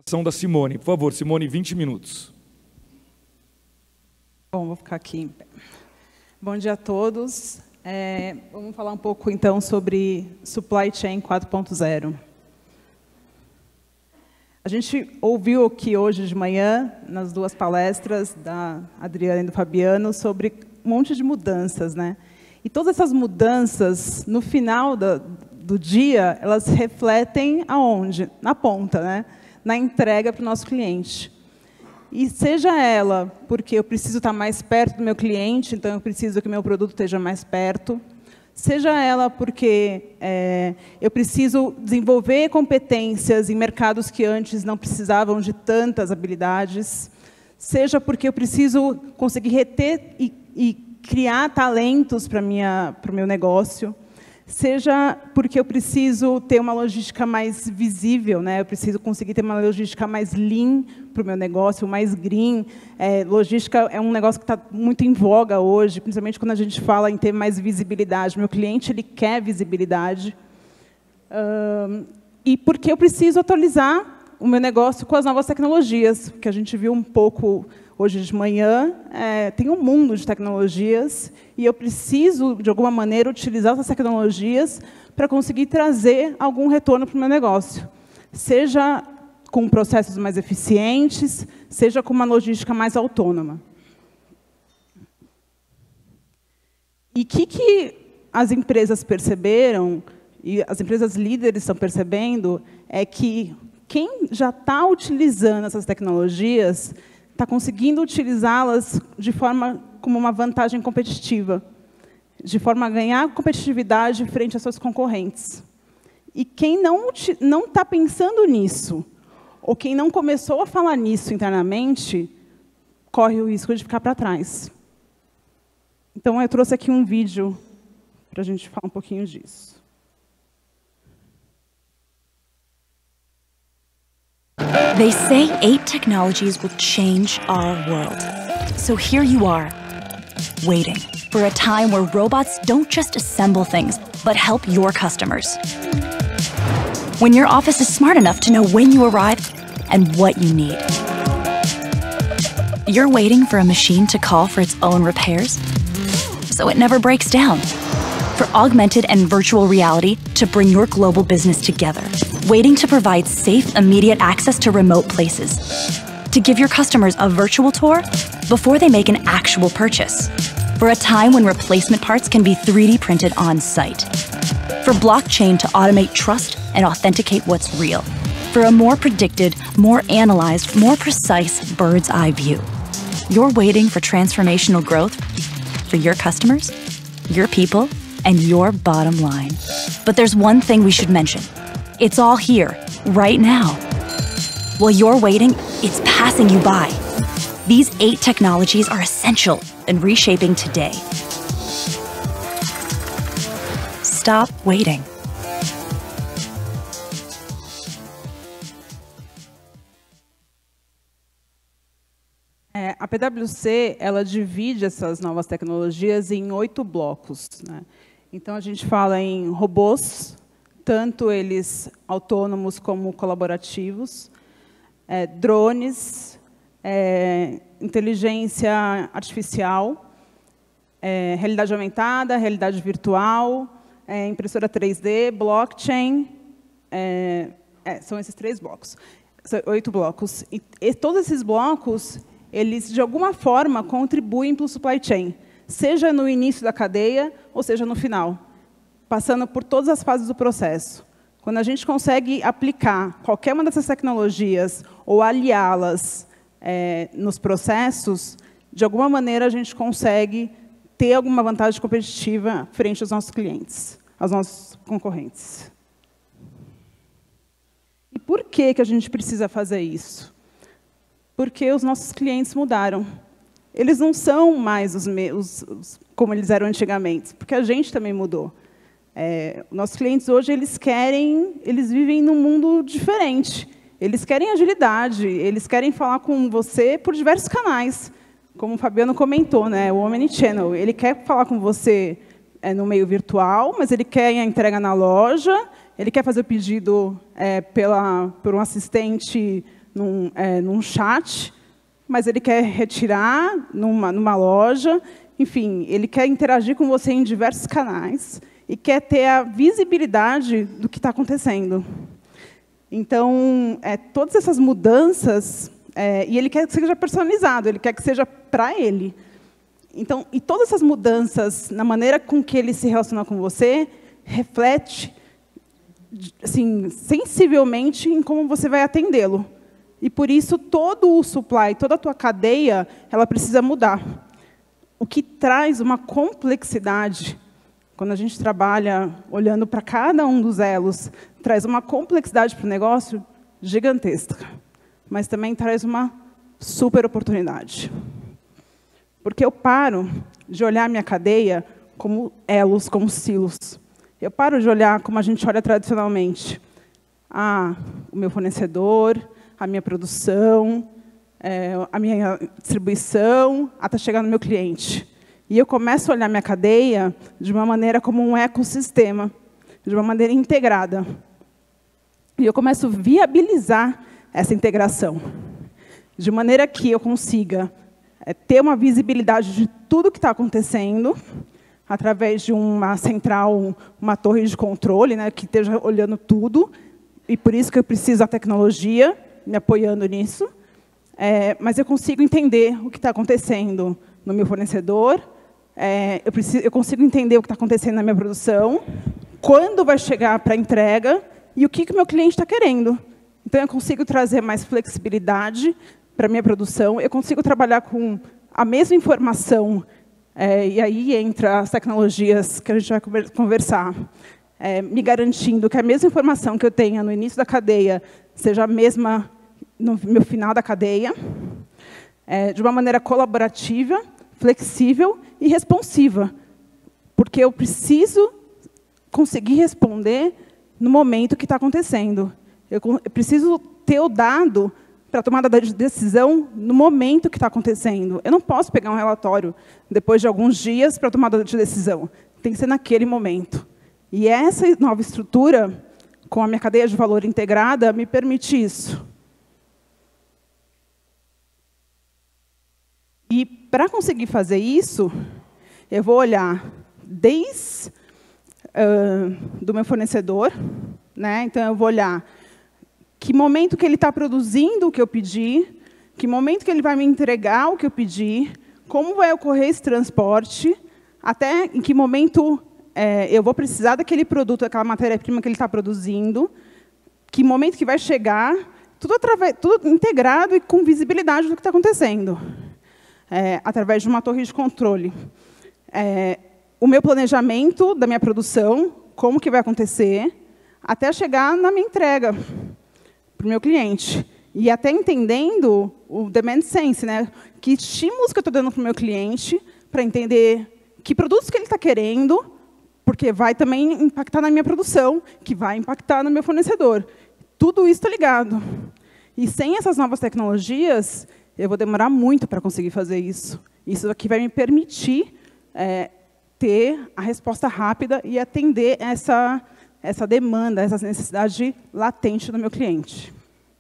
Da Simone. Por favor, Simone, 20 minutos. Bom, vou ficar aqui em pé. Bom dia a todos. Vamos falar um pouco, então, sobre Supply Chain 4.0. A gente ouviu aqui hoje de manhã, nas duas palestras da Adriana e do Fabiano, sobre um monte de mudanças, né? E todas essas mudanças, no final do dia, elas refletem aonde? Na ponta, né? Na entrega para o nosso cliente. E seja ela porque eu preciso estar mais perto do meu cliente, então eu preciso que o meu produto esteja mais perto, seja ela porque eu preciso desenvolver competências em mercados que antes não precisavam de tantas habilidades, seja porque eu preciso conseguir reter e criar talentos para o meu negócio, seja porque eu preciso ter uma logística mais visível, né? Eu preciso conseguir ter uma logística mais lean para o meu negócio, mais green. Logística é um negócio que está muito em voga hoje, principalmente quando a gente fala em ter mais visibilidade. Meu cliente ele quer visibilidade. E porque eu preciso atualizar o meu negócio com as novas tecnologias, que a gente viu um pouco hoje de manhã. Tem um mundo de tecnologias e eu preciso, de alguma maneira, utilizar essas tecnologias para conseguir trazer algum retorno para o meu negócio. Seja com processos mais eficientes, seja com uma logística mais autônoma. E o que as empresas perceberam, e as empresas líderes estão percebendo, é que quem já está utilizando essas tecnologias está conseguindo utilizá-las de forma como uma vantagem competitiva, de forma a ganhar competitividade frente aos seus concorrentes. E quem não está pensando nisso, ou quem não começou a falar nisso internamente, corre o risco de ficar para trás. Então, eu trouxe aqui um vídeo para a gente falar um pouquinho disso. They say 8 technologies will change our world. So here you are, waiting for a time where robots don't just assemble things, but help your customers. When your office is smart enough to know when you arrive and what you need. You're waiting for a machine to call for its own repairs, so it never breaks down. For augmented and virtual reality to bring your global business together. Waiting to provide safe, immediate access to remote places. To give your customers a virtual tour before they make an actual purchase. For a time when replacement parts can be 3D printed on site. For blockchain to automate trust and authenticate what's real. For a more predicted, more analyzed, more precise bird's eye view. You're waiting for transformational growth for your customers, your people, and your bottom line. But there's one thing we should mention. It's all here, right now. While you're waiting, it's passing you by. These 8 technologies are essential in reshaping today. Stop waiting. A PwC ela divide essas novas tecnologias em 8 blocos, né? Então, a gente fala em robôs, tanto eles autônomos como colaborativos, drones, inteligência artificial, realidade aumentada, realidade virtual, impressora 3D, blockchain, são esses 3 blocos, 8 blocos. E todos esses blocos, eles, de alguma forma, contribuem para o supply chain, seja no início da cadeia, ou seja no final, passando por todas as fases do processo. Quando a gente consegue aplicar qualquer uma dessas tecnologias ou aliá-las nos processos, de alguma maneira a gente consegue ter alguma vantagem competitiva frente aos nossos clientes, aos nossos concorrentes. E por que a gente precisa fazer isso? Porque os nossos clientes mudaram. Eles não são mais como eles eram antigamente, porque a gente também mudou. Nossos clientes hoje, eles vivem num mundo diferente. Eles querem agilidade, eles querem falar com você por diversos canais. Como o Fabiano comentou, né, o Omnichannel, ele quer falar com você no meio virtual, mas ele quer a entrega na loja, ele quer fazer o pedido por um assistente num chat, mas ele quer retirar numa loja. Enfim, ele quer interagir com você em diversos canais e quer ter a visibilidade do que está acontecendo. Então, todas essas mudanças, e ele quer que seja personalizado, ele quer que seja para ele. Então, e todas essas mudanças na maneira com que ele se relaciona com você, reflete assim, sensivelmente em como você vai atendê-lo. E, por isso, todo o supply, toda a tua cadeia, ela precisa mudar. O que traz uma complexidade, quando a gente trabalha olhando para cada um dos elos, traz uma complexidade para o negócio gigantesca, mas também traz uma super oportunidade. Porque eu paro de olhar a minha cadeia como elos, como silos. Eu paro de olhar como a gente olha tradicionalmente. O meu fornecedor, a minha produção, a minha distribuição, até chegar no meu cliente. E eu começo a olhar minha cadeia de uma maneira como um ecossistema, de uma maneira integrada. E eu começo a viabilizar essa integração, de maneira que eu consiga ter uma visibilidade de tudo que está acontecendo, através de uma central, uma torre de controle, né, que esteja olhando tudo, e por isso que eu preciso da tecnologia, me apoiando nisso, mas eu consigo entender o que está acontecendo no meu fornecedor, eu consigo entender o que está acontecendo na minha produção, quando vai chegar para a entrega, e o que o meu cliente está querendo. Então, eu consigo trazer mais flexibilidade para a minha produção, eu consigo trabalhar com a mesma informação, e aí entra as tecnologias que a gente vai conversar, me garantindo que a mesma informação que eu tenha no início da cadeia seja a mesma no meu final da cadeia, de uma maneira colaborativa, flexível e responsiva, porque eu preciso conseguir responder no momento que está acontecendo. Eu preciso ter o dado para a tomada de decisão no momento que está acontecendo. Eu não posso pegar um relatório depois de alguns dias para a tomada de decisão. Tem que ser naquele momento. E essa nova estrutura, com a minha cadeia de valor integrada, me permite isso. E, para conseguir fazer isso, eu vou olhar desde do meu fornecedor, né? Então, eu vou olhar que momento que ele está produzindo o que eu pedi, que momento que ele vai me entregar o que eu pedi, como vai ocorrer esse transporte, até em que momento eu vou precisar daquele produto, daquela matéria-prima que ele está produzindo, que momento que vai chegar, tudo integrado e com visibilidade do que está acontecendo, através de uma torre de controle. O meu planejamento da minha produção, como que vai acontecer, até chegar na minha entrega para o meu cliente. E até entendendo o demand sense, né? Que estímulos que eu estou dando para o meu cliente, para entender que produtos que ele está querendo, porque vai também impactar na minha produção, que vai impactar no meu fornecedor. Tudo isso está ligado. E sem essas novas tecnologias, eu vou demorar muito para conseguir fazer isso. Isso aqui vai me permitir ter a resposta rápida e atender essa demanda, essa necessidade latente do meu cliente.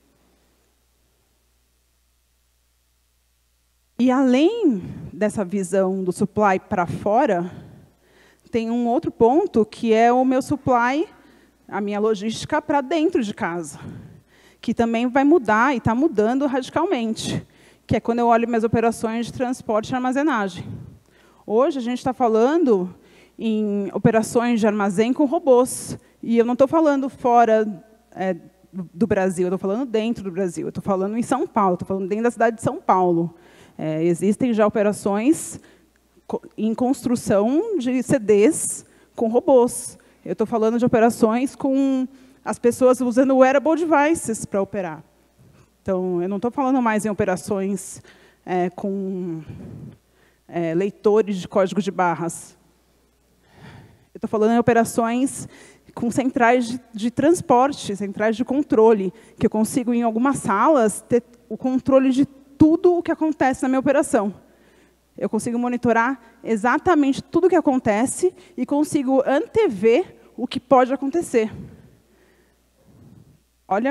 E, além dessa visão do supply para fora, tem um outro ponto, que é o meu supply, a minha logística para dentro de casa, que também vai mudar e está mudando radicalmente, que é quando eu olho minhas operações de transporte e armazenagem. Hoje, a gente está falando em operações de armazém com robôs. E eu não estou falando fora do Brasil, eu estou falando dentro do Brasil. Eu estou falando em São Paulo, estou falando dentro da cidade de São Paulo. Existem já operações em construção de CDs com robôs. Eu estou falando de operações com as pessoas usando wearable devices para operar. Então, eu não estou falando mais em operações com leitores de código de barras. Eu estou falando em operações com centrais de transporte, centrais de controle, que eu consigo, em algumas salas, ter o controle de tudo o que acontece na minha operação. Eu consigo monitorar exatamente tudo o que acontece e consigo antever o que pode acontecer. Olha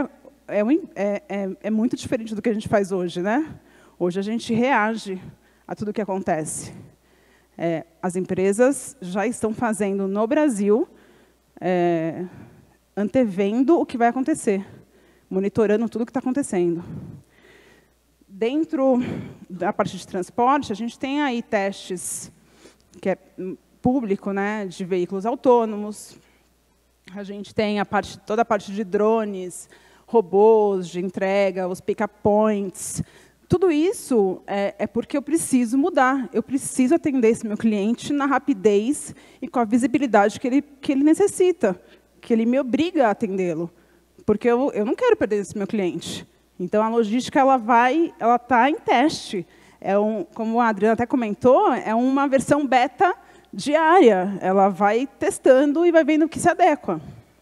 é muito diferente do que a gente faz hoje, né? Hoje a gente reage a tudo o que acontece. As empresas já estão fazendo no Brasil, antevendo o que vai acontecer, monitorando tudo o que está acontecendo. Dentro da parte de transporte, a gente tem aí testes que é público, né, de veículos autônomos. A gente tem toda a parte de drones, robôs de entrega, os pick-up points. Tudo isso é porque eu preciso mudar. Eu preciso atender esse meu cliente na rapidez e com a visibilidade que ele necessita, que ele me obriga a atendê-lo. Porque eu não quero perder esse meu cliente. Então, a logística ela está em teste. Como a Adriana até comentou, é uma versão beta diária. Ela vai testando e vai vendo o que se adequa.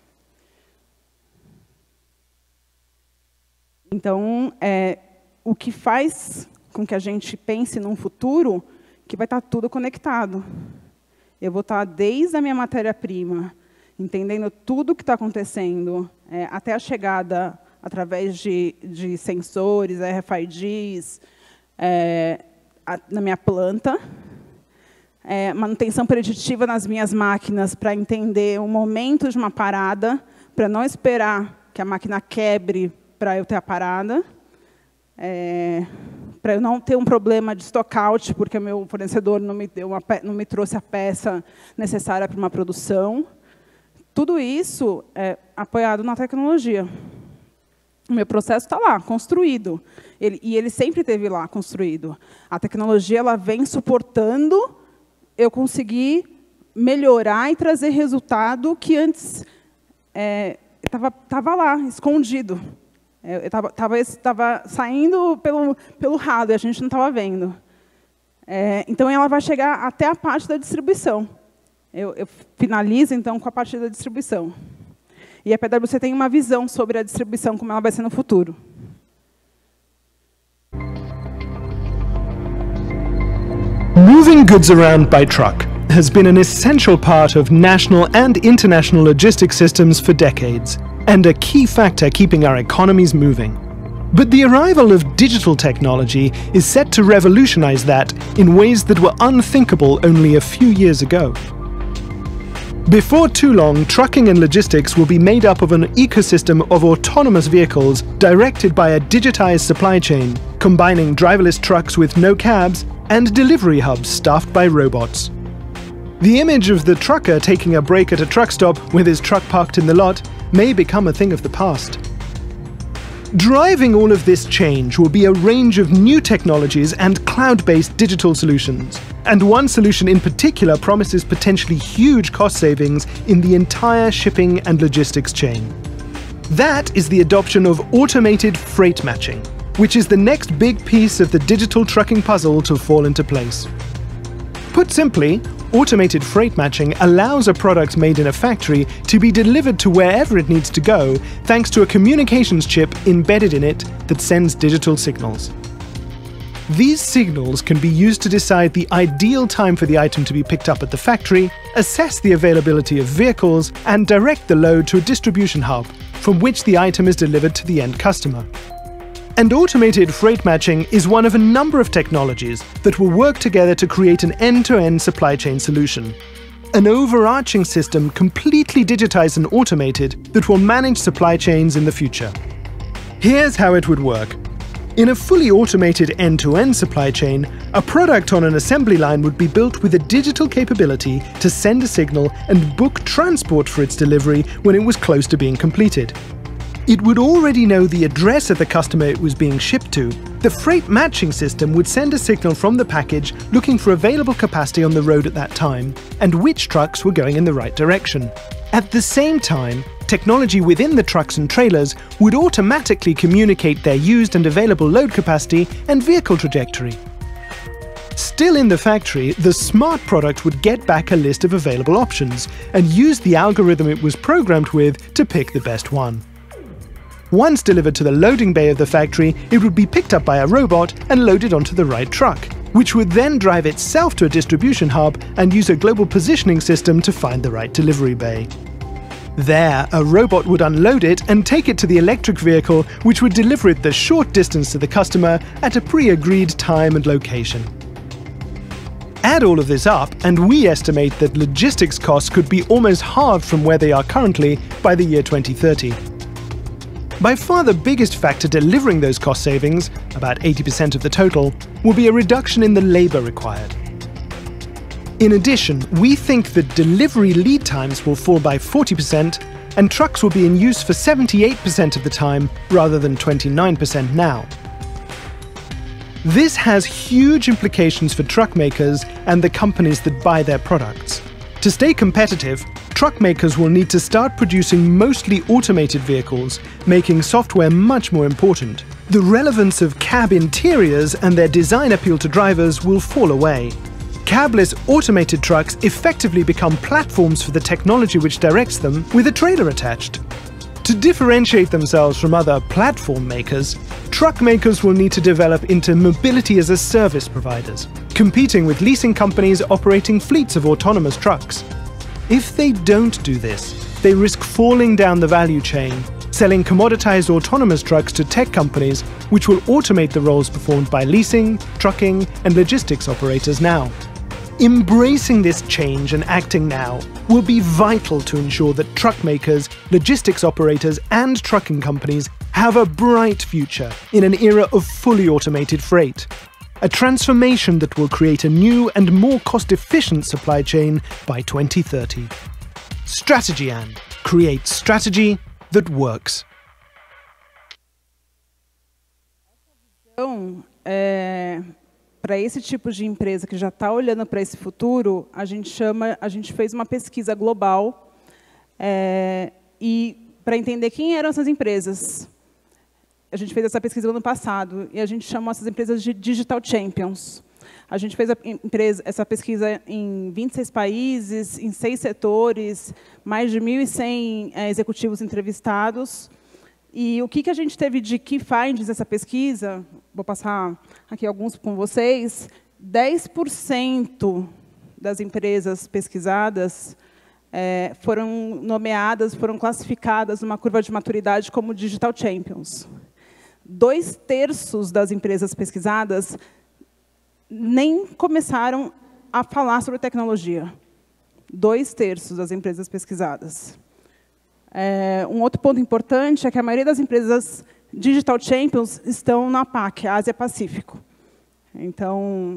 Então, o que faz com que a gente pense num futuro que vai estar tudo conectado. Eu vou estar desde a minha matéria-prima, entendendo tudo o que está acontecendo, até a chegada através de sensores, RFIDs, na minha planta, manutenção preditiva nas minhas máquinas para entender o momento de uma parada, para não esperar que a máquina quebre para eu ter a parada, para eu não ter um problema de stockout, porque o meu fornecedor não me trouxe a peça necessária para uma produção. Tudo isso é apoiado na tecnologia. O meu processo está lá, construído. E ele sempre esteve lá, construído. A tecnologia ela vem suportando eu conseguir melhorar e trazer resultado que antes estava lá, escondido. Estava saindo pelo ralo e a gente não estava vendo. Então, ela vai chegar até a parte da distribuição. Eu finalizo, então, com a parte da distribuição. E a PwC tem uma visão sobre a distribuição, como ela vai ser no futuro. Moving goods around by truck has been an essential part of national and international logistics systems for decades, and a key factor keeping our economies moving. But the arrival of digital technology is set to revolutionize that in ways that were unthinkable only a few years ago. Before too long, trucking and logistics will be made up of an ecosystem of autonomous vehicles directed by a digitized supply chain, combining driverless trucks with no cabs and delivery hubs staffed by robots. The image of the trucker taking a break at a truck stop with his truck parked in the lot may become a thing of the past. Driving all of this change will be a range of new technologies and cloud-based digital solutions. And one solution in particular promises potentially huge cost savings in the entire shipping and logistics chain. That is the adoption of automated freight matching, which is the next big piece of the digital trucking puzzle to fall into place. Put simply, automated freight matching allows a product made in a factory to be delivered to wherever it needs to go, thanks to a communications chip embedded in it that sends digital signals. These signals can be used to decide the ideal time for the item to be picked up at the factory, assess the availability of vehicles, and direct the load to a distribution hub, from which the item is delivered to the end customer. And automated freight matching is one of a number of technologies that will work together to create an end-to-end supply chain solution. An overarching system completely digitized and automated that will manage supply chains in the future. Here's how it would work. In a fully automated end-to-end supply chain, a product on an assembly line would be built with a digital capability to send a signal and book transport for its delivery when it was close to being completed. It would already know the address of the customer it was being shipped to. The freight matching system would send a signal from the package looking for available capacity on the road at that time, and which trucks were going in the right direction. At the same time, technology within the trucks and trailers would automatically communicate their used and available load capacity and vehicle trajectory. Still in the factory, the smart product would get back a list of available options and use the algorithm it was programmed with to pick the best one. Once delivered to the loading bay of the factory, it would be picked up by a robot and loaded onto the right truck, which would then drive itself to a distribution hub and use a global positioning system to find the right delivery bay. There, a robot would unload it and take it to the electric vehicle, which would deliver it the short distance to the customer at a pre-agreed time and location. Add all of this up, and we estimate that logistics costs could be almost halved from where they are currently by the year 2030. By far the biggest factor delivering those cost savings, about 80% of the total, will be a reduction in the labor required. In addition, we think that delivery lead times will fall by 40%, and trucks will be in use for 78% of the time rather than 29% now. This has huge implications for truck makers and the companies that buy their products. To stay competitive, truck makers will need to start producing mostly automated vehicles, making software much more important. The relevance of cab interiors and their design appeal to drivers will fall away. Cabless automated trucks effectively become platforms for the technology which directs them, with a trailer attached. To differentiate themselves from other platform makers, truck makers will need to develop into mobility-as-a-service providers, competing with leasing companies operating fleets of autonomous trucks. If they don't do this, they risk falling down the value chain, selling commoditized autonomous trucks to tech companies which will automate the roles performed by leasing, trucking, and logistics operators now. Embracing this change and acting now will be vital to ensure that truck makers, logistics operators, and trucking companies have a bright future in an era of fully automated freight. A transformation that will create a new and more cost-efficient supply chain by 2030. Strategy and create strategy that works. Para esse tipo de empresa que já está olhando para esse futuro, a gente fez uma pesquisa global e para entender quem eram essas empresas. A gente fez essa pesquisa no ano passado e a gente chamou essas empresas de Digital Champions. A gente fez essa pesquisa em 26 países, em 6 setores, mais de 1.100 executivos entrevistados. E o que a gente teve de key findings dessa pesquisa, vou passar aqui alguns com vocês, 10% das empresas pesquisadas foram nomeadas, foram classificadas numa curva de maturidade como Digital Champions. 2/3 das empresas pesquisadas nem começaram a falar sobre tecnologia. 2/3 das empresas pesquisadas. Um outro ponto importante é que a maioria das empresas Digital Champions estão na APAC, Ásia-Pacífico. Então,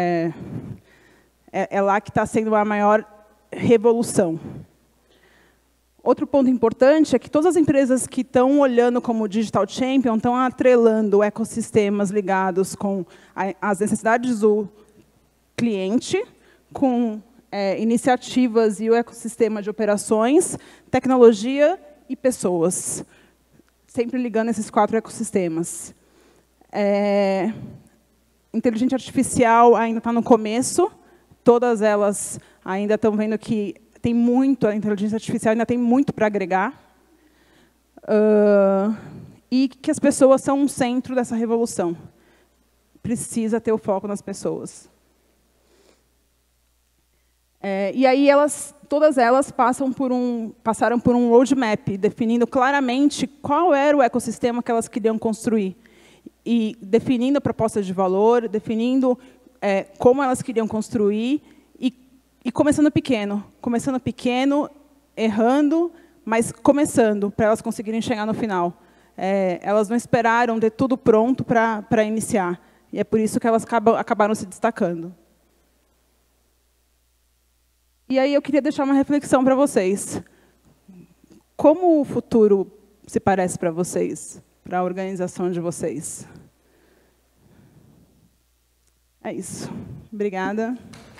é lá que está sendo a maior revolução. Outro ponto importante é que todas as empresas que estão olhando como Digital Champion estão atrelando ecossistemas ligados com as necessidades do cliente, com iniciativas e o ecossistema de operações, tecnologia e pessoas. Sempre ligando esses 4 ecossistemas. Inteligência artificial ainda está no começo. Todas elas ainda estão vendo que tem muito, a inteligência artificial ainda tem muito para agregar. E que as pessoas são o centro dessa revolução. Precisa ter o foco nas pessoas. E aí todas elas passaram por um roadmap, definindo claramente qual era o ecossistema que elas queriam construir. E definindo a proposta de valor, definindo como elas queriam construir, e começando pequeno, errando, mas começando, para elas conseguirem chegar no final. Elas não esperaram ter tudo pronto para iniciar. E é por isso que elas acabaram se destacando. E aí eu queria deixar uma reflexão para vocês. Como o futuro se parece para vocês, para a organização de vocês? É isso. Obrigada.